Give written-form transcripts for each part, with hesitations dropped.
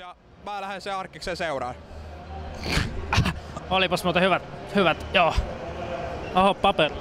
ja mä lähden sen Arkkiksen seuraan. Olipas muuten hyvät, joo. Oho, paperi.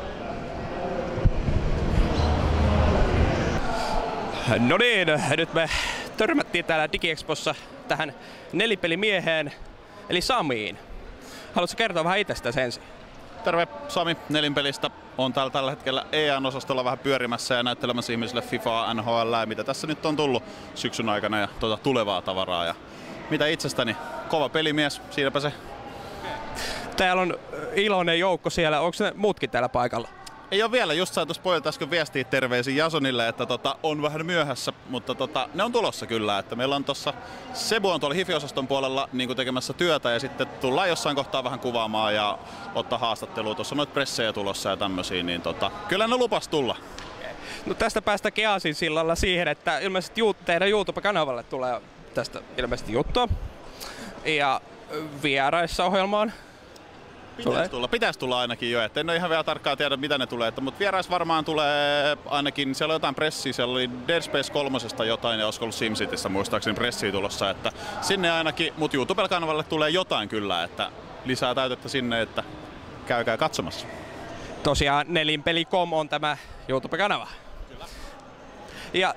No niin, nyt me törmättiin täällä DigiExpossa tähän nelipelimieheen, eli Samiin. Haluatko kertoa vähän itsestäsi ensin? Terve, Sami Nelinpelistä. On täällä tällä hetkellä EA-osastolla vähän pyörimässä ja näyttelemässä ihmisille FIFAa, NHL, mitä tässä nyt on tullut syksyn aikana ja tulevaa tavaraa. Ja mitä itsestäni? Kova pelimies, siinäpä se. Täällä on iloinen joukko siellä. Onko ne muutkin täällä paikalla? Ei ole vielä, just sain tuossa pojilta äsken viestiä terveisiin Jasonille, että on vähän myöhässä, mutta ne on tulossa kyllä. Että meillä on tuossa Sebu on tuolla HIFI-osaston puolella niin tekemässä työtä ja sitten tullaan jossain kohtaa vähän kuvaamaan ja ottaa haastattelua. Tuossa on noita pressejä tulossa ja tämmöisiä, niin kyllä ne lupas tulla. No tästä päästäänkin aasinsillalla siihen, että ilmeisesti teidän YouTube-kanavalle tulee tästä ilmeisesti juttua ja vieraissa ohjelmaan. Pitäisi tulla ainakin jo, et en ole ihan vielä tarkkaan tiedä mitä ne tulee, mutta vierais varmaan tulee ainakin, siellä on jotain pressiä, siellä oli Dead Space 3 jotain ja olisiko ollut SimCityssä muistaakseni pressiä tulossa, että sinne ainakin, mutta YouTube-kanavalle tulee jotain kyllä, että lisää täytettä sinne, että käykää katsomassa. Tosiaan nelinpeli.com on tämä YouTube-kanava. Kyllä. Ja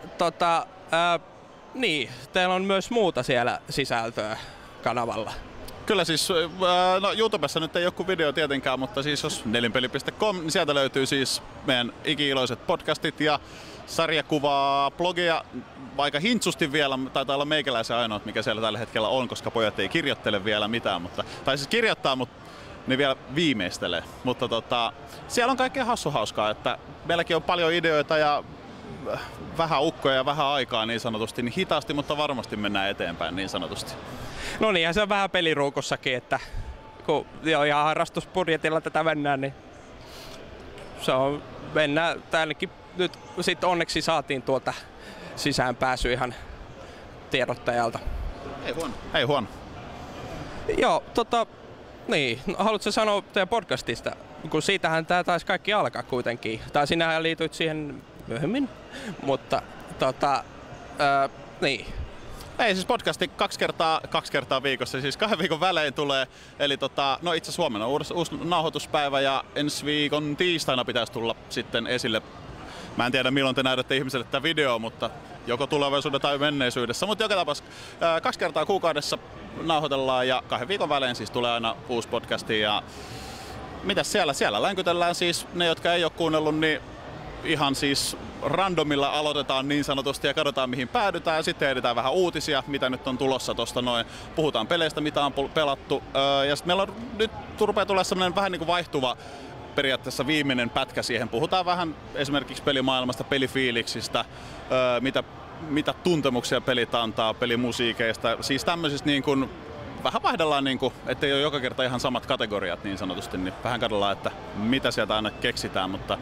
niin, teillä on myös muuta siellä sisältöä kanavalla. Kyllä siis, no YouTubessa nyt ei ole kuin video tietenkään, mutta siis jos nelinpeli.com, niin sieltä löytyy siis meidän iki-iloiset podcastit ja sarjakuvaa, blogia, aika hintsusti vielä, taitaa olla meikäläisen ainoat, mikä siellä tällä hetkellä on, koska pojat ei kirjoittele vielä mitään, tai siis kirjoittaa, mutta ne vielä viimeistelee. Mutta siellä on kaikkea hassuhauskaa, että meilläkin on paljon ideoita ja vähän ukkoja ja vähän aikaa niin sanotusti, niin hitaasti, mutta varmasti mennään eteenpäin niin sanotusti. No niin, ja se on vähän peliruukossakin, että kun ihan harrastusbudjetilla tätä mennään, niin se on, mennään täälläkin nyt sitten onneksi saatiin tuolta sisäänpääsy ihan tiedottajalta. Ei huono. Joo, niin, haluatko sanoa teidän podcastista, kun siitähän tää taisi kaikki alkaa kuitenkin, tai sinähän liityit siihen myöhemmin, mutta niin. Ei siis podcasti kaksi kertaa viikossa, siis 2 viikon välein tulee, eli no itse asiassa huomenna uusi nauhoituspäivä ja ensi viikon tiistaina pitäisi tulla sitten esille. Mä en tiedä milloin te näytätte ihmiselle tätä videoa, mutta joko tulevaisuudessa tai menneisyydessä, mutta joka tapauksessa 2 kertaa kuukaudessa nauhoitellaan ja 2 viikon välein siis tulee aina uusi podcasti ja mitäs siellä länkytellään siis ne, jotka ei ole kuunnellut, niin ihan siis randomilla aloitetaan niin sanotusti ja katsotaan mihin päädytään ja sitten edetään vähän uutisia, mitä nyt on tulossa tosta noin. Puhutaan peleistä, mitä on pelattu ja sitten meillä on nyt rupeaa tulla semmoinen vähän niin kuin vaihtuva periaatteessa viimeinen pätkä siihen. Puhutaan vähän esimerkiksi pelimaailmasta, pelifiiliksistä, mitä tuntemuksia pelit antaa, pelimusiikeista, siis tämmöisistä niin kuin vähän vaihdellaan, niin kuin, ettei ole joka kerta ihan samat kategoriat niin sanotusti, niin vähän katsellaan, että mitä sieltä aina keksitään, mutta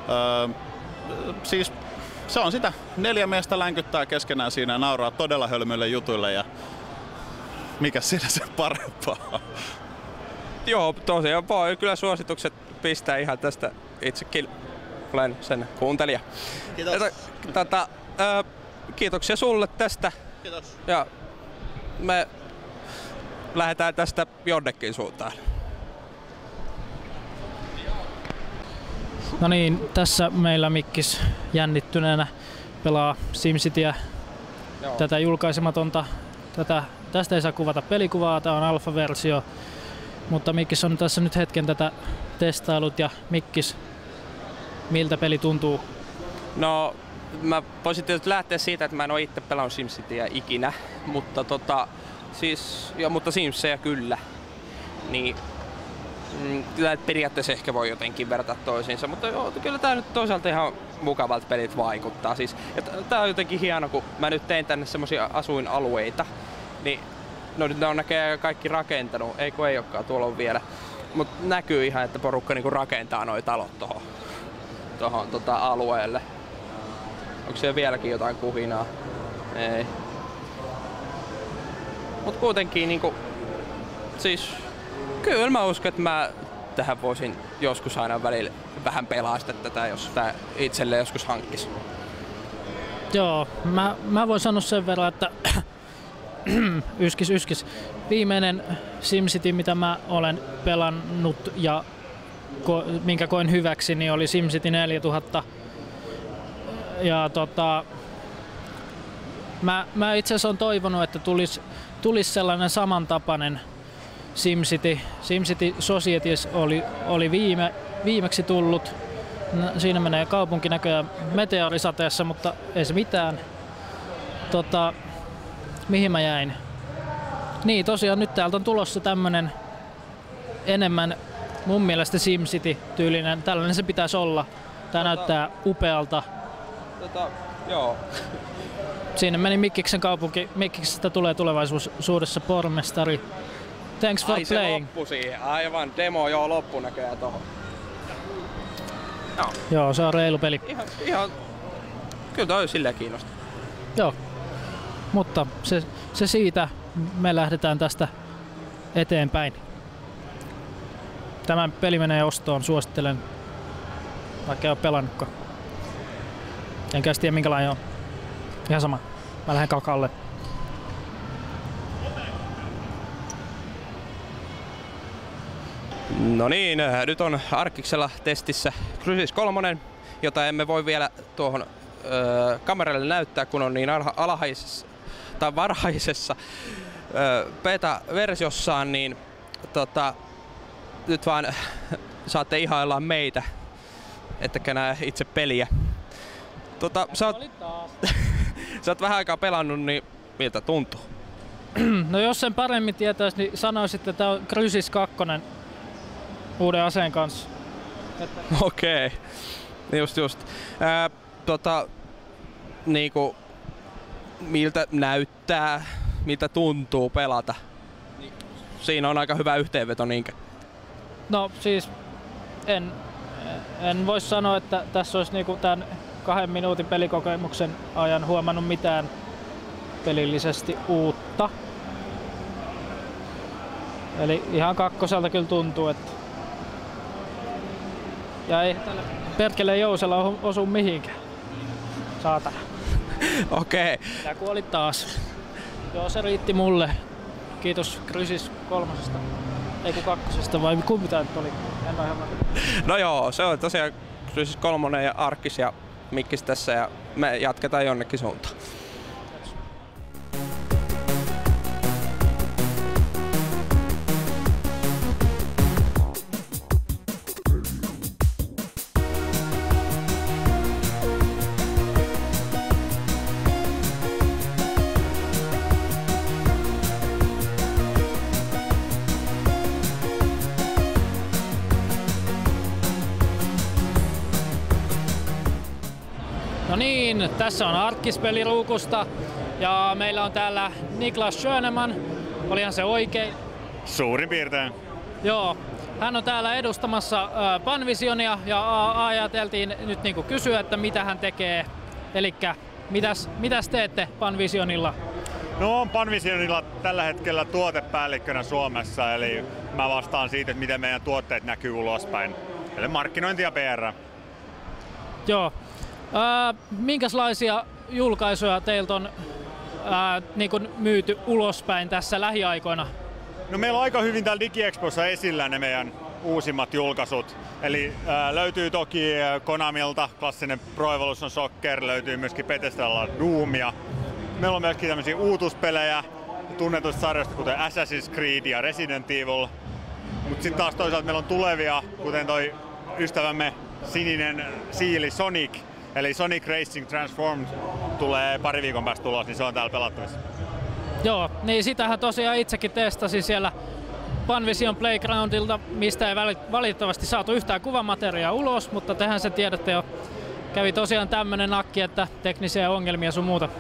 siis se on sitä. 4 miestä länkyttää keskenään siinä ja nauraa todella hölmöille jutuille ja mikä siinä se parempaa. Joo, tosiaan voi kyllä suositukset pistää ihan tästä. Itsekin olen sen kuuntelija. Kiitos. Kiitoksia sulle tästä. Kiitos. Ja me lähdetään tästä jonnekin suuntaan. No niin, tässä meillä Mikkis jännittyneenä pelaa SimCityä, tätä julkaisematonta. Tästä ei saa kuvata pelikuvaa, tämä on alfa-versio, mutta Mikkis on tässä nyt hetken tätä testailut ja Mikkis, miltä peli tuntuu? No, mä voisin tietysti lähteä siitä, että mä en ole itse pelannut SimCityä ikinä, mutta mutta Simsejä kyllä. Niin kyllä periaatteessa ehkä voi jotenkin verrata toisiinsa, mutta joo, kyllä tää nyt toisaalta ihan mukavalta pelit vaikuttaa. Siis, tää on jotenkin hieno, kun mä nyt tein tänne semmosia asuinalueita, niin no nyt ne on näköjään kaikki rakentanut, ei olekaan, tuolla on vielä. Mut näkyy ihan, että porukka niinku rakentaa noi talot tohon alueelle. Onko siellä vieläkin jotain kuhinaa? Ei. Mut kuitenkin niinku, siis kyllä mä uskon, että mä tähän voisin joskus aina välillä vähän pelaista tätä, jos tää itselle joskus hankkisi. Joo, mä voin sanoa sen verran, että Yskis. Viimeinen SimCity, mitä mä olen pelannut ja minkä koin hyväksi, niin oli SimCity 4000. Ja mä itse asiassa olen toivonut, että tulisi sellainen samantapainen SimCity. SimCity Societies oli viimeksi tullut. Siinä menee kaupunki näköjään meteorisateessa, mutta ei se mitään. Mihin mä jäin? Niin, tosiaan nyt täältä on tulossa tämmönen enemmän mun mielestä SimCity-tyylinen. Tällainen se pitäisi olla. Tää näyttää upealta. Joo. Siinä meni Mikkiksen kaupunki. Mikkiksestä tulee tulevaisuudessa pormestari. Thanks for playing. Se loppu siihen. Aivan, demo joo loppu näköjään tohon. Joo, se on reilu peli. Ihan kyllä toi silleen kiinnostaa. Joo. Mutta se siitä. Me lähdetään tästä eteenpäin. Tämä peli menee ostoon, suosittelen. Vaikka ei ole pelannutkaan. Enkä tiedä minkälainen on. Ihan sama. Mä lähden kakalle. No niin, nyt on Arkiksella testissä Crysis 3, jota emme voi vielä tuohon kameralle näyttää, kun on niin alhaisessa tai varhaisessa beta-versiossaan, niin nyt vaan saatte ihailla meitä, ettekä näe itse peliä. Sä oot vähän aikaa pelannut, niin miltä tuntuu? No jos sen paremmin tietäisi, niin sanoisit, että tää on Crysis 2 uuden aseen kanssa. Okei. Just. Niinku, miltä näyttää, miltä tuntuu pelata? Siinä on aika hyvä yhteenveto, niinkö? No siis en voi sanoa, että tässä olisi niinku tämän 2 minuutin pelikokemuksen ajan huomannut mitään pelillisesti uutta. Eli ihan kakkoselta kyllä tuntuu, että ja ei tällä perkeleen jousella osu mihinkään. Saatana. Okei. Tää kuoli taas. Joo, se riitti mulle. Kiitos Crysis 3. Ei kun 2. vai kumpi tää nyt oli? En ole ihan varma. No joo, se on tosiaan Crysis 3 ja Arkis ja Mikkis tässä ja me jatketaan jonnekin suuntaan. No niin, tässä on Arkkis-peliruukusta ja meillä on täällä Niklas Schöneman. Olihan se oikein? Suurin piirtein. Joo, hän on täällä edustamassa Panvisionia ja ajateltiin nyt niinku kysyä, että mitä hän tekee. Elikkä mitäs teette Panvisionilla? No on Panvisionilla tällä hetkellä tuotepäällikkönä Suomessa, eli mä vastaan siitä, että miten meidän tuotteet näkyy ulospäin. Eli markkinointi ja PR. Joo. Minkälaisia julkaisuja teiltä on niin myyty ulospäin tässä lähiaikoina? No meillä on aika hyvin täällä DigiExpossa esillä ne meidän uusimmat julkaisut. Eli löytyy toki Konamilta klassinen Pro Evolution Soccer, löytyy myöskin Bethesdalla Doomia. Meillä on myöskin tämmöisiä uutuuspelejä tunnetuista sarjoista kuten Assassin's Creed ja Resident Evil. Mutta sitten taas toisaalta meillä on tulevia, kuten toi ystävämme sininen siili Sonic. Eli Sonic Racing Transformed tulee pari viikon päästä tulos, niin se on täällä pelattavissa. Joo, niin sitähän tosiaan itsekin testasin siellä Panvision Playgroundilta, mistä ei valitettavasti saatu yhtään kuvamateriaa ulos, mutta tehän se tiedätte jo. Kävi tosiaan tämmönen nakki, että teknisiä ongelmia sun muuta.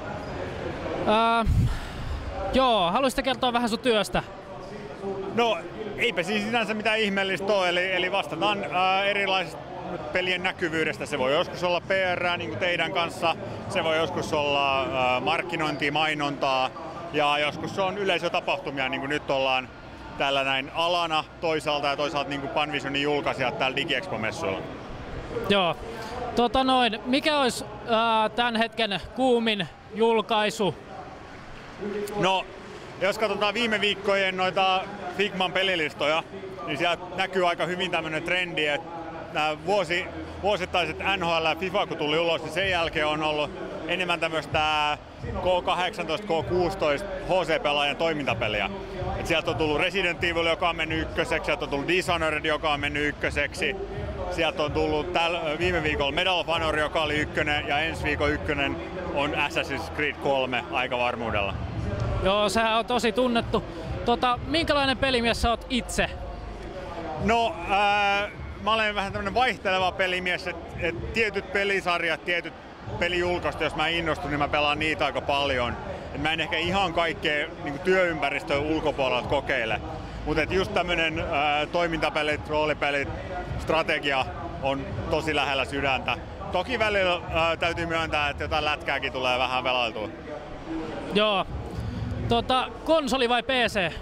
Joo, haluaisitte kertoa vähän sun työstä? No, eipä siis sinänsä mitään ihmeellistä ole, eli vastataan erilaisista pelien näkyvyydestä. Se voi joskus olla PR niin kuin teidän kanssa, se voi joskus olla markkinointia, mainontaa ja joskus se on yleisötapahtumia, niin kuin nyt ollaan täällä näin alana toisaalta ja toisaalta niin kuin Panvisionin julkaisijat täällä DigiExpo-messuilla. Joo. Mikä olisi tämän hetken kuumin julkaisu? No, jos katsotaan viime viikkojen noita Figman pelilistoja, niin sieltä näkyy aika hyvin tämmöinen trendi, että nämä vuosittaiset NHL ja FIFA kun tuli ulos, niin sen jälkeen on ollut enemmän tämmöistä K18, K16 HC-pelaajan toimintapeliä. Et sieltä on tullut Resident Evil, joka on mennyt ykköseksi, sieltä on tullut Dishonored, joka on mennyt ykköseksi. Sieltä on tullut viime viikolla Medal of Honor, joka oli ykkönen, ja ensi viikon ykkönen on Assassin's Creed 3 aika varmuudella. Joo, sehän on tosi tunnettu. Minkälainen pelimies sä oot itse? No, mä olen vähän tämmönen vaihteleva pelimies, että tietyt pelisarjat, tietyt pelijulkaistu, jos mä innostun, niin mä pelaan niitä aika paljon. Et mä en ehkä ihan kaikkea niin työympäristön ulkopuolelta kokeile. Mutta just tämmönen toimintapelit, roolipelit, strategia on tosi lähellä sydäntä. Toki välillä täytyy myöntää, että jotain lätkääkin tulee vähän pelailtua. Joo. Konsoli vai PC?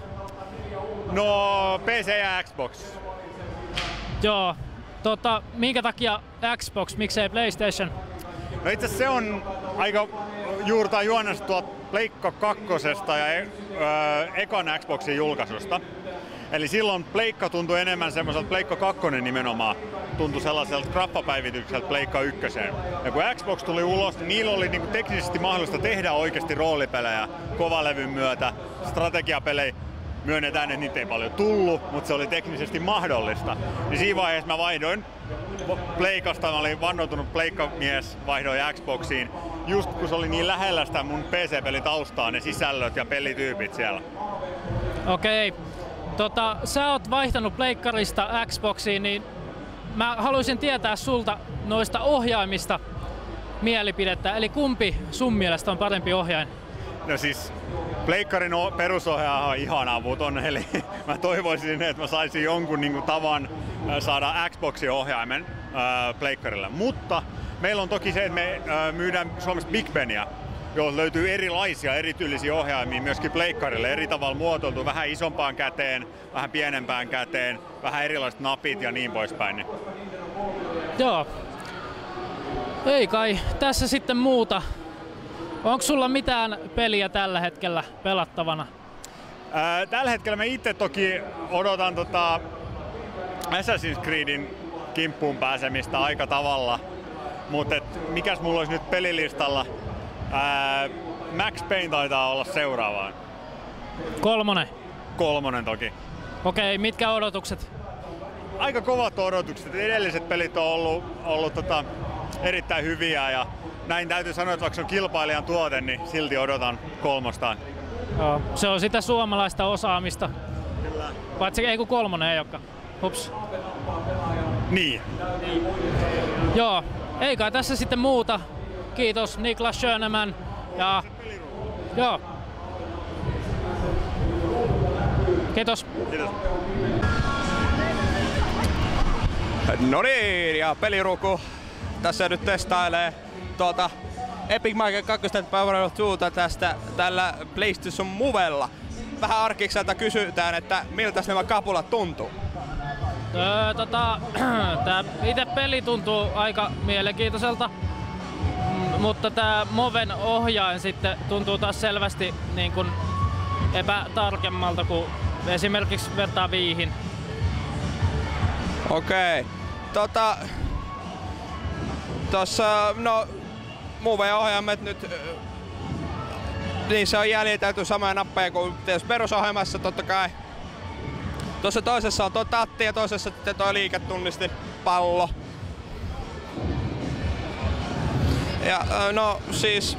No, PC ja Xbox. Joo. Minkä takia Xbox, miksei PlayStation? No itse se on aika juurtaa juonesta tuolta Pleikka 2 ja ekan Xboxin julkaisusta. Eli silloin Pleikka tuntui enemmän semmoiselta, Pleikka 2 nimenomaan tuntui sellaiselta graffapäivitykseltä Pleikka 1. Ja kun Xbox tuli ulos, niin niillä oli niinku teknisesti mahdollista tehdä oikeasti roolipelejä kovalevyn myötä. Strategiapelejä myönnetään, että niitä ei paljon tullut, mutta se oli teknisesti mahdollista. Niin siinä vaiheessa mä vaihdoin Pleikasta, mä olin vannoutunut Pleikka-mies, vaihdoin Xboxiin. Just kun se oli niin lähellä sitä mun PC-pelitaustaa, ne sisällöt ja pelityypit siellä. Okei. Sä oot vaihtanut Pleikkarista Xboxiin, niin mä haluaisin tietää sulta noista ohjaimista mielipidettä. Eli kumpi sun mielestä on parempi ohjain? No siis Pleikkarin perusohjaaja on ihan avuton, eli mä toivoisin, että mä saisin jonkun niin kuin tavan saada Xboxin ohjaimen Pleikkarille. Mutta meillä on toki se, että me myydään Suomessa Big Benia, jolla löytyy erilaisia, erityylisiä ohjaimia myöskin Pleikkarille, eri tavalla muotoiltu, vähän isompaan käteen, vähän pienempään käteen, vähän erilaiset napit ja niin poispäin. Joo. Ei kai tässä sitten muuta. Onko sulla mitään peliä tällä hetkellä pelattavana? Tällä hetkellä mä itse toki odotan Assassin's Creedin kimppuun pääsemistä aika tavalla. Mutta mikäs mulla olisi nyt pelilistalla? Max Payne taitaa olla seuraavaan. 3. 3 toki. Okei, mitkä odotukset? Aika kovat odotukset. Edelliset pelit on ollut erittäin hyviä ja näin täytyy sanoa, että vaikka se on kilpailijan tuote, niin silti odotan 3. Joo, se on sitä suomalaista osaamista. Kyllä. Paitsi ei kun 3 ei olekaan. Hups. Niin. Joo, ei kai tässä sitten muuta. Kiitos Niklas Schöneman ja joo. Kiitos. Kiitos. No niin, ja Peliruuku tässä nyt testailee Epic Mic 2 Power of 2 tällä PlayStation Movella. Vähän arkikselta kysytään, että miltä nämä kapulat tuntuu? Tää itse peli tuntuu aika mielenkiintoiselta, mutta tää Moven ohjain sitten tuntuu taas selvästi niin kuin epätarkemmalta kuin esimerkiksi vertaa Viihin. Okei. Tossa, no, Move-ohjaimet nyt, niin se on jäljitelty samoja nappeja kuin perusohjelmassa totta kai. Tuossa toisessa on tuo tatti ja toisessa sitten tuo liiketunnistin pallo. Ja no siis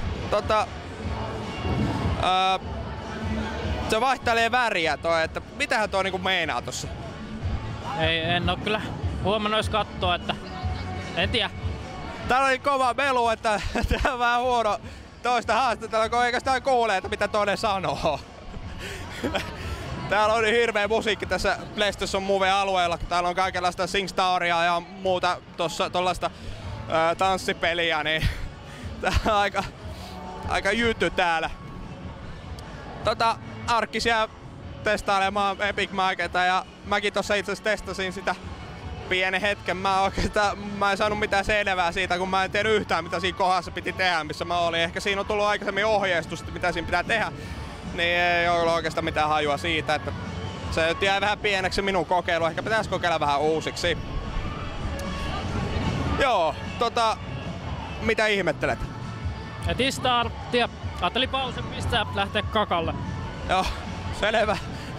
se vaihtelee väriä toi, että mitähän tuo niinku meinaa tossa? En oo kyllä huomannut jos kattoo, että en tiedä. Täällä oli kova melu, että tää on vähän huono toista haastattelua, kun oikeastaan kuulee, että mitä toinen sanoo. Täällä on niin hirveä musiikki tässä PlayStation Move-alueella. Täällä on kaikenlaista SingStaria ja muuta tollaista tanssipeliä, niin tää on aika jyty täällä. Arkkisia testailemaan Epic Miceta ja mäkin tossa itse asiassa testasin sitä pienen hetken. Mä en saanut mitään selvää siitä, kun mä en tiennyt yhtään mitä siinä kohdassa piti tehdä, missä mä olin. Ehkä siinä on tullut aikaisemmin ohjeistus, mitä siinä pitää tehdä. Niin ei ole oikeastaan mitään hajua siitä, että se jäi vähän pieneksi minun kokeilu. Ehkä pitäisi kokeilla vähän uusiksi. Joo, mitä ihmettelet? Heti starttia. Ajattelin pausen pistää, lähteä kakalle. Joo, selvä.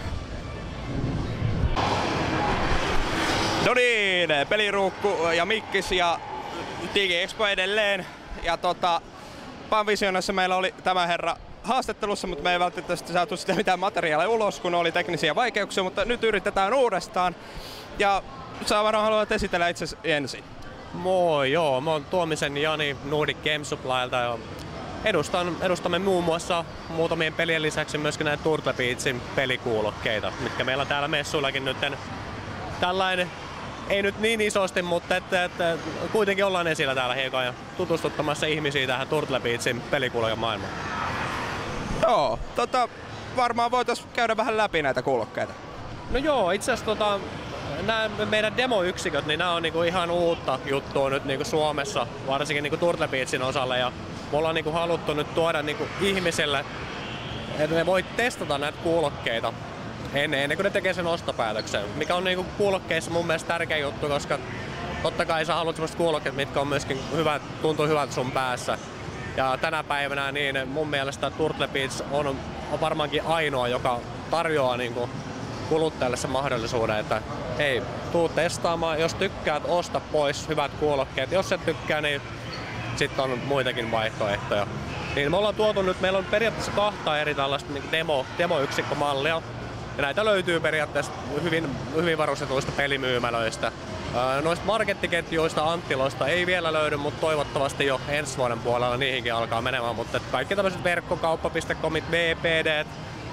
No niin, Peliruukku ja Mikkis ja DigiExpo edelleen. Ja Panvisionissa meillä oli tämä herra haastattelussa, mutta me ei välttämättä saatu sitä mitään materiaalia ulos, kun oli teknisiä vaikeuksia, mutta nyt yritetään uudestaan. Ja sä varmaan haluat esitellä itsesi ensin. Moi, joo. Mä oon Tuomisen Jani Nordic Game Supplyilta ja edustamme muun muassa muutamien pelien lisäksi myöskin näitä Turtle Beatsin pelikuulokkeita, mitkä meillä on täällä messuillakin nyt tällainen, ei nyt niin isosti, mutta että kuitenkin ollaan esillä täällä hiukan ja tutustuttamassa ihmisiä tähän Turtle Beatsin pelikuulokemaailmaan. Joo, varmaan voitaisiin käydä vähän läpi näitä kuulokkeita. No joo, itse asiassa nämä meidän demoyksiköt, niin nämä on niinku ihan uutta juttua nyt niinku Suomessa, varsinkin niinku Turtle Beatsin osalle. Ja me ollaan niinku haluttu nyt tuoda niinku ihmisille, että ne voi testata näitä kuulokkeita ennen kuin ne tekee sen ostopäätöksen. Mikä on niinku kuulokkeissa mun mielestä tärkeä juttu, koska totta kai sä haluat sellaiset kuulokkeet, mitkä on myöskin tuntuu hyvältä sun päässä. Ja tänä päivänä niin mun mielestä Turtle Beats on varmaankin ainoa, joka tarjoaa niinku kuluttajalle sen mahdollisuuden, että hei, tuu testaamaan, jos tykkäät, osta pois hyvät kuulokkeet. Jos et tykkää, niin sitten on muitakin vaihtoehtoja. Niin me ollaan tuotu nyt, meillä on periaatteessa 2 eri tällaista niin demo-yksikkömallia. Ja näitä löytyy periaatteessa hyvin varustetuista pelimyymälöistä. Noista markettiketjuista, Anttiloista ei vielä löydy, mutta toivottavasti jo ensi vuoden puolella niihinkin alkaa menemään. Mutta kaikki tämmöiset verkkokauppa.comit, VPD,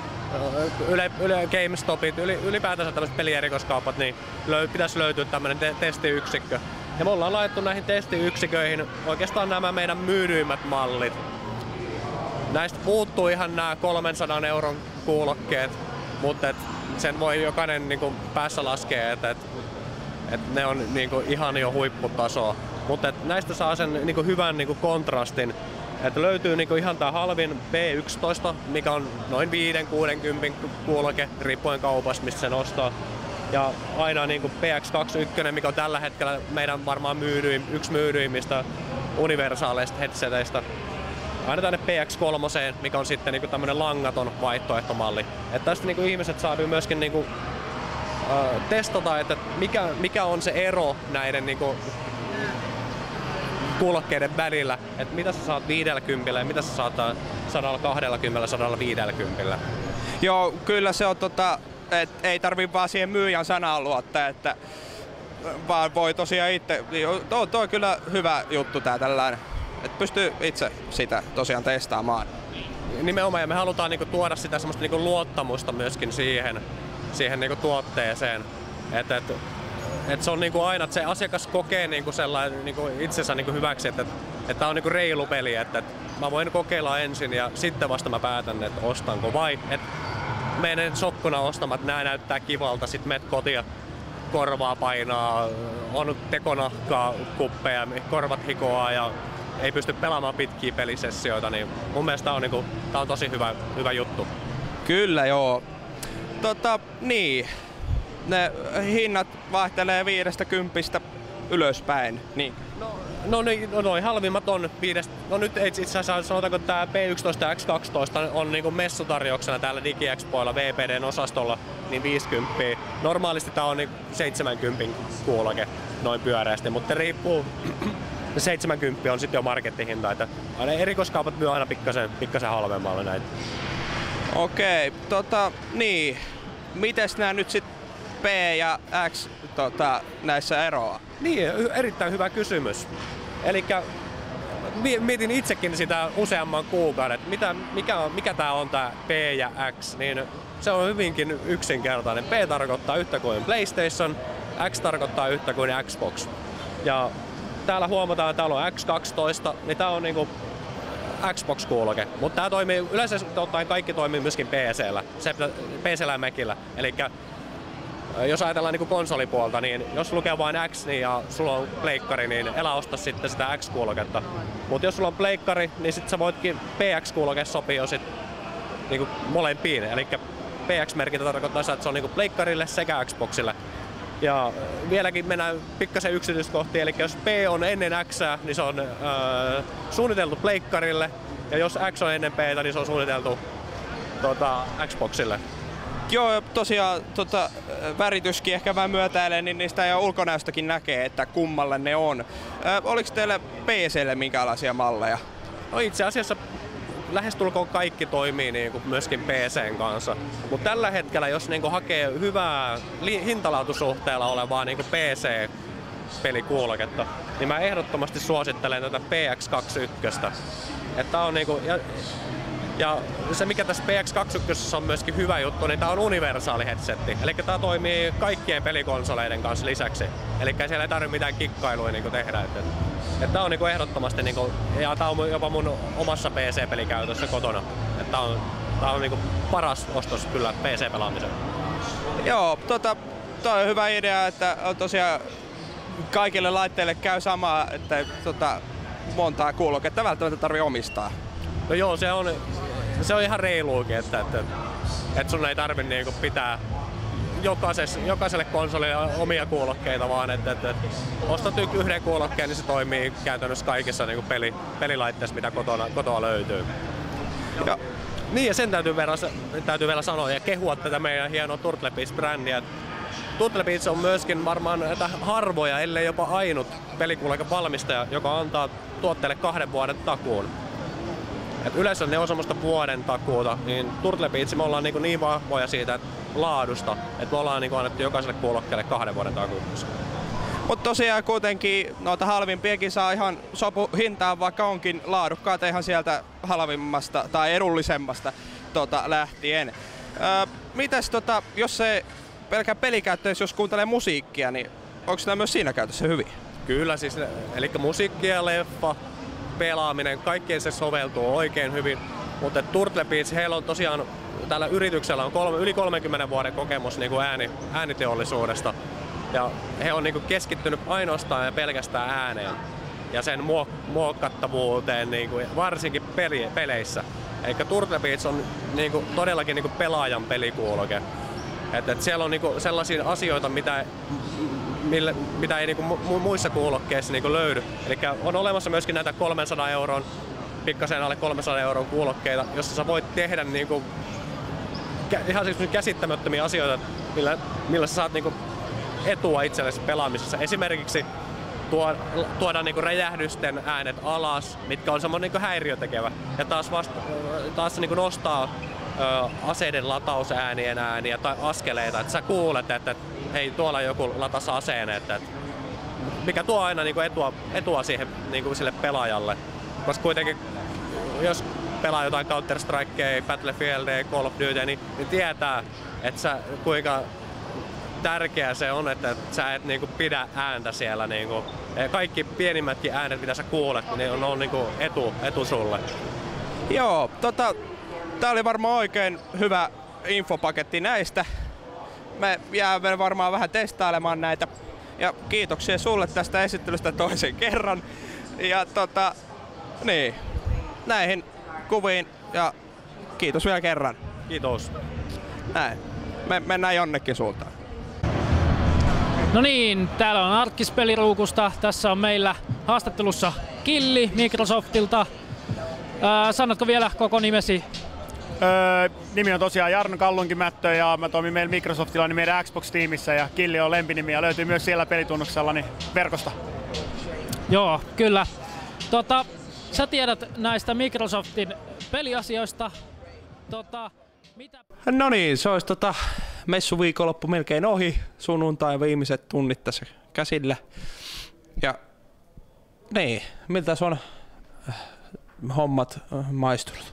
GameStopit, ylipäätänsä tämmöiset pelierikoiskaupat, niin pitäisi löytyä tämmöinen testiyksikkö. Ja me ollaan laitettu näihin testiyksiköihin oikeastaan nämä meidän myydyimmät mallit. Näistä puuttuu ihan nämä 300 € kuulokkeet, mutta sen voi jokainen niinku päässä laskea, että ne on niinku ihan jo huipputasoa. Mutta näistä saa sen niinku hyvän niinku kontrastin. Että löytyy niinku ihan tää halvin P11, mikä on noin 5-60 kuuloke, riippuen kaupasta, mistä sen ostaa. Ja aina niinku PX21, mikä on tällä hetkellä meidän varmaan yksi myydyimmistä universaaleista headseteistä. Aina tänne PX3, mikä on sitten niinku tämmönen langaton vaihtoehtomalli. Että tästä niinku ihmiset saa myöskin niinku, testata, että mikä on se ero näiden niinku kuulokkeiden välillä, että mitä sä saat 50 ja mitä sä saat 120-150. Joo, kyllä se on ei tarvii vaan siihen myyjän sanaan luottaa, että vaan voi tosiaan itse, toi on kyllä hyvä juttu tää tällainen, että pystyy itse sitä tosiaan testaamaan. Nimenomaan, ja me halutaan niinku tuoda sitä semmoista niinku luottamusta myöskin siihen niinku tuotteeseen, että se on niinku aina, että se asiakas kokee niinku sellainen niinku itsensä niinku hyväksi, että tää on niinku reilu peli, että mä voin kokeilla ensin ja sitten vasta mä päätän, että ostanko vai että menen sokkona ostamaan, että nää näyttää kivalta, sit menet kotiin, korvaa painaa, on tekonahkaa, kuppeja, korvat hikoaa ja ei pysty pelaamaan pitkiä pelisessioita, niin mun mielestä tää on tosi hyvä juttu. Kyllä joo. Niin. Ne hinnat vaihtelee 50 ylöspäin. Niin. No noin halvimmat on 5. No nyt itse asiassa sanotaanko, että tää P11 ja X12 on niinku messutarjouksena täällä DigiExpoilla VPDn osastolla niin 50. Normaalisti tää on niinku 70 kuuloke noin pyöreästi, mutta riippuu. 70 on sitten jo markettihinta, että aina erikoiskaupat myy aina pikkasen halvemmalla näitä. Okei, niin. Mites nää nyt sit P ja X näissä eroa? Niin, erittäin hyvä kysymys. Elikkä mietin itsekin sitä useamman kuukauden, että mikä tää on tää P ja X, niin se on hyvinkin yksinkertainen. P tarkoittaa yhtä kuin PlayStation, X tarkoittaa yhtä kuin Xbox. Ja täällä huomataan, että täällä on X12, niin tää on niinku Xbox-kuuloke, mutta tää toimii yleensä ottaen kaikki toimii myöskin PC:llä ja Macillä. Elikkä jos ajatellaan niin kuin konsolipuolta, niin jos lukee vain X niin ja sulla on pleikkari, niin älä osta sitten sitä X-kuuloketta. Mutta jos sulla on pleikkari, niin sitten sä voitkin PX-kuuloke sopii jo sit niin kuin molempiin. Eli PX-merkintä tarkoittaa sitä, että se on niin kuin pleikkarille sekä Xboxille. Ja vieläkin mennään pikkasen yksityiskohtiin, eli jos P on ennen X, niin se on suunniteltu pleikkarille, ja jos X on ennen P, niin se on suunniteltu Xboxille. Joo, tosiaan värityskin ehkä vähän myötäilee, niin niistä jo ulkonäöstäkin näkee, että kummalle ne on. Oliko teillä PC:lle minkälaisia malleja? No itse asiassa lähestulkoon kaikki toimii niin kuin myöskin PC:n kanssa. Mutta tällä hetkellä, jos niin kuin hakee hyvää hintalaatusuhteella olevaa niin kuin PC-pelikuuloketta, niin mä ehdottomasti suosittelen tätä PX21. Että on niinku, ja se mikä tässä PX21 on myöskin hyvä juttu, niin tää on universaali headsetti. Eli tää toimii kaikkien pelikonsoleiden kanssa lisäksi. Eli siellä ei tarvitse mitään kikkailuja niinku tehdä. Että tää on niinku ehdottomasti, niinku, ja tää on jopa mun omassa PC-pelikäytössä kotona. Että tää on niinku paras ostos kyllä PC-pelaamiseen. Joo, toi on hyvä idea, että tosiaan kaikille laitteille käy sama, että montaa kuuloketta välttämättä tarvii omistaa. No joo, se on ihan reiluukin, että sun ei tarvi niinku pitää jokaiselle konsolille omia kuulokkeita, vaan että ostat yhden kuulokkeen, niin se toimii käytännössä kaikissa niinku pelilaitteissa, mitä kotoa löytyy. Ja. Niin, ja sen täytyy vielä sanoa ja kehua tätä meidän hienoa Turtle Beach-brändiä. Turtle Beach on myöskin varmaan näitä harvoja, ellei jopa ainut pelikuulokevalmistaja, joka antaa tuotteelle 2 vuoden takuun. Et yleensä ne on semmoista vuoden takuuta, niin Turtle Beach me ollaan niin vahvoja siitä laadusta, että me ollaan annettu jokaiselle kuulokkeelle 2 vuoden takuun. Mutta tosiaan kuitenkin noita halvimpiakin saa ihan sopu hintaan, vaikka onkin laadukkaat ihan sieltä halvimmasta tai edullisemmasta lähtien. Mitäs jos se pelkkä pelikäyttöys, jos kuuntelee musiikkia, niin onko nämä myös siinä käytössä hyvin? Kyllä siis, eli musiikki ja leffa, pelaaminen, kaikkeen se soveltuu oikein hyvin. Mutta Turtle Beach, heillä on tosiaan, tällä yrityksellä on yli 30 vuoden kokemus niin kuin ääniteollisuudesta. Ja he on niin kuin keskittynyt ainoastaan ja pelkästään ääneen ja sen muokattavuuteen, niin kuin varsinkin peleissä. Eli Turtle Beach on niin kuin todellakin niin kuin pelaajan pelikuuloke. Et siellä on niinku sellaisia asioita, mitä ei niinku muissa kuulokkeissa niinku löydy. Eli on olemassa myöskin näitä 300 €, pikkasen alle 300 € kuulokkeita, jossa sä voit tehdä niinku ihan siis käsittämättömiä asioita, millä sä saat niinku etua itsellesi pelaamisessa. Esimerkiksi tuoda niinku räjähdysten äänet alas, mitkä on semmoinen niinku häiriötekevä. Ja taas niinku nostaa aseiden latausäänien ääniä tai askeleita, että sä kuulet, että hei, tuolla joku latas aseen, että mikä tuo aina niinku etua siihen niinku sille pelaajalle. Koska kuitenkin jos pelaa jotain Counter-Strikea, Battlefieldia, Call of Duty, niin tietää, että kuinka tärkeää se on, että sä et niinku pidä ääntä siellä. Niinku. Kaikki pienimmätkin äänet, mitä sä kuulet, niin on niinku etu sulle. Joo, tää oli varmaan oikein hyvä infopaketti näistä. Me jäämme varmaan vähän testailemaan näitä. Ja kiitoksia sulle tästä esittelystä toisen kerran. Ja niin, näihin kuviin ja kiitos vielä kerran. Kiitos. Näin. Me mennään jonnekin suuntaan. No niin, täällä on Arkkis-peliruukusta. Tässä on meillä haastattelussa Killi Microsoftilta. Sanotko vielä koko nimesi? Nimi on tosiaan Jarno Kallunkimättö ja mä toimin meillä Microsoftilla niin meidän Xbox-tiimissä ja Killi on lempinimi ja löytyy myös siellä pelitunnuksella niin verkosta. Joo, kyllä. Sä tiedät näistä Microsoftin peliasioista. Mitä? No niin, se olisi messuviikonloppu melkein ohi. Sunnuntai viimeiset tunnit tässä käsillä. Ja niin, miltä se on hommat maistunut?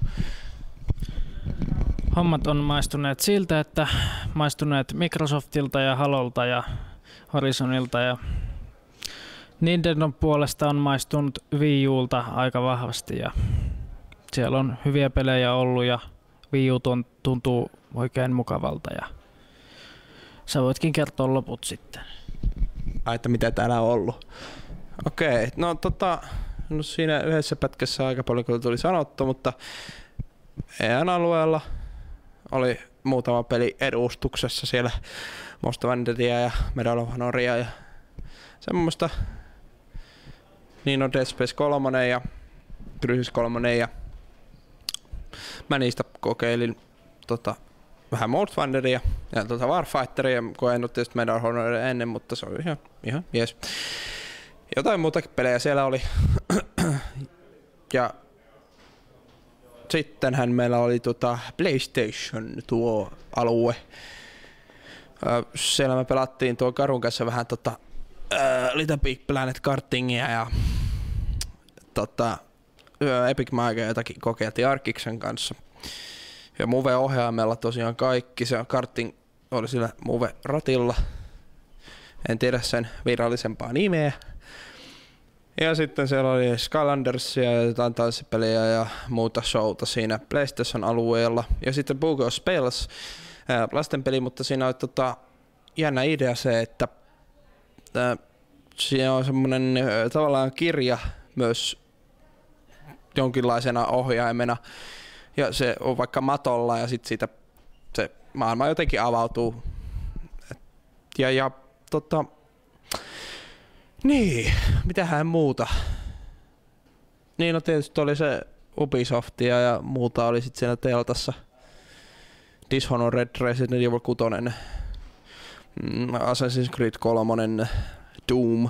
Hommat on maistuneet siltä, että maistuneet Microsoftilta ja Halolta ja Horizonilta ja Nintendon puolesta on maistunut Wii Ulta aika vahvasti ja siellä on hyviä pelejä ollut ja Wii U tuntuu oikein mukavalta ja sä voitkin kertoa loput sitten. Ai, että mitä täällä on ollut. Okei, no no siinä yhdessä pätkässä aika paljon kyllä tuli sanottu, mutta EN-alueella oli muutama peli edustuksessa siellä Most Wandedia ja Medal of Honoria ja semmoista. Niin on Dead Space 3 ja Crysis 3 ja mä niistä kokeilin vähän Most Wanderia ja Warfighteria, kun en ole tietysti Medal of Honoria ennen, mutta se oli ihan jees. Jotain muutakin pelejä siellä oli. Ja sittenhän meillä oli PlayStation tuo alue. Siellä me pelattiin tuon Karun kanssa vähän Little Big Planet kartingia ja Epic Mica jotakin kokeiltiin Arkiksen kanssa. Ja Move-ohjaimella tosiaan kaikki. Se karting oli sillä Move-ratilla. En tiedä sen virallisempaa nimeä. Ja sitten siellä oli Skylandersia ja jotain tanssipeliä ja muuta showta siinä PlayStation-alueella. Ja sitten Book of Spells, lastenpeli, mutta siinä oli jännä idea se, että siinä on semmonen tavallaan kirja myös jonkinlaisena ohjaimena. Ja se on vaikka matolla ja sitten siitä se maailma jotenkin avautuu. Niin, mitähän muuta? Niin, no tietysti oli se Ubisoftia ja muuta oli sitten siellä teltassa. Dishonored, Resident Evil 6, Assassin's Creed 3, Doom,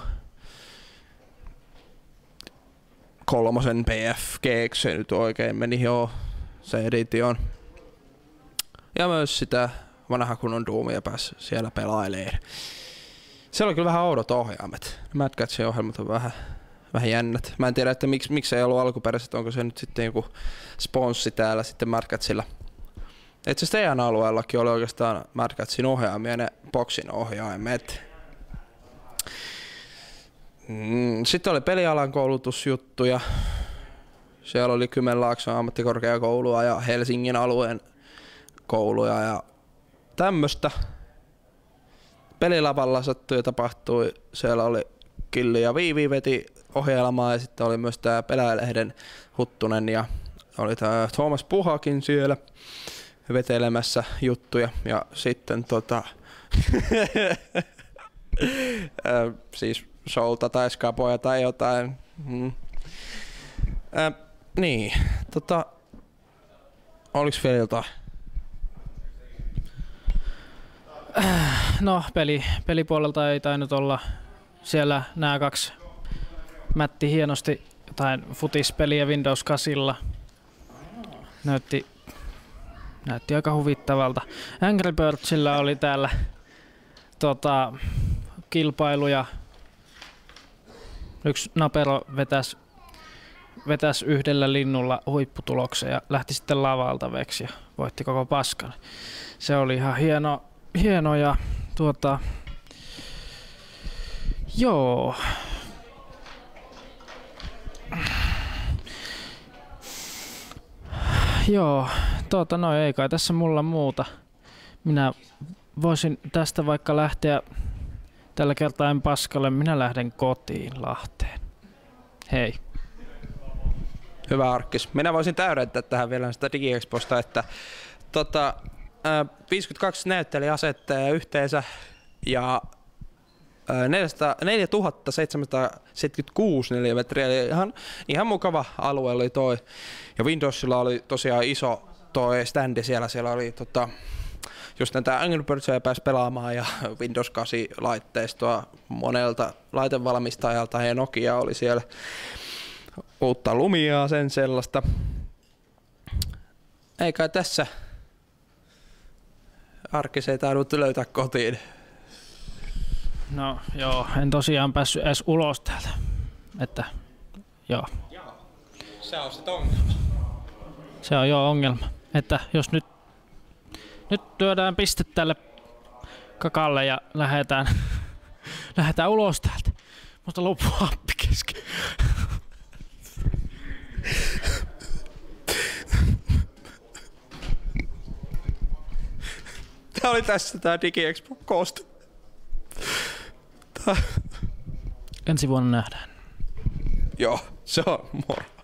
3 PFG, se nyt oikein meni se edition. Ja myös sitä vanha kunnon Doomia pääsi siellä pelailemaan. Siellä oli kyllä vähän oudot ohjaimet. Mad Catsin ohjelmat on vähän jännät. Mä en tiedä, että miksi ei ollut alkuperäiset, onko se nyt sitten joku sponssi täällä sitten Mad Catsilla. Itse asiassa teidän alueellakin oli oikeastaan Mad Catsin ohjaimia ja ne boxin ohjaimet. Sitten oli pelialan koulutusjuttuja. Siellä oli Kymenlaakson ammattikorkeakoulua ja Helsingin alueen kouluja ja tämmöstä. Pelilavalla sattui ja tapahtui. Siellä oli Killi ja Viivi veti ohjelmaa ja sitten oli myös tää Pelaajalehden Huttunen ja oli tää Thomas Puhakin siellä vetelemässä juttuja ja sitten siis showta tai skapoja tai jotain. Niin, oliks vielä jotain? No, pelipuolelta ei tainnut olla. Siellä nämä kaksi mätti hienosti jotain futispeliä Windows 8. Näytti aika huvittavalta. Angry Birdsillä oli täällä kilpailuja. Yksi napero vetäs yhdellä linnulla huipputuloksen ja lähti sitten lavalta veksi ja voitti koko paskan. Se oli ihan hieno ja joo. Joo, no ei kai tässä mulla muuta. Minä voisin tästä vaikka lähteä, tällä kertaa en paskalle, minä lähden kotiin Lahteen. Hei. Hyvä Arkkis. Minä voisin täydentää tähän vielä sitä DigiExposta, että 52 näyttelijäasettajaa yhteensä ja 4776 neliömetriä, eli ihan mukava alue oli toi. Ja Windowsilla oli tosiaan iso toi standi siellä oli just näitä Angry Birdsia pääsi pelaamaan ja Windows 8 laitteistoa monelta laitevalmistajalta ja Nokia oli siellä uutta Lumiaa sen sellaista. Eikä tässä Arkis ei taidut löytää kotiin. No joo, en tosiaan päässyt edes ulos täältä. Että joo. Se on sit ongelma. Se on joo ongelma. Että jos nyt lyödään piste tälle kakalle ja lähdetään ulos täältä. Mutta loppuu happi kesken. Tää oli tässä tää DigiExpo Coast. Ensi vuonna nähdään. Joo, se on moro.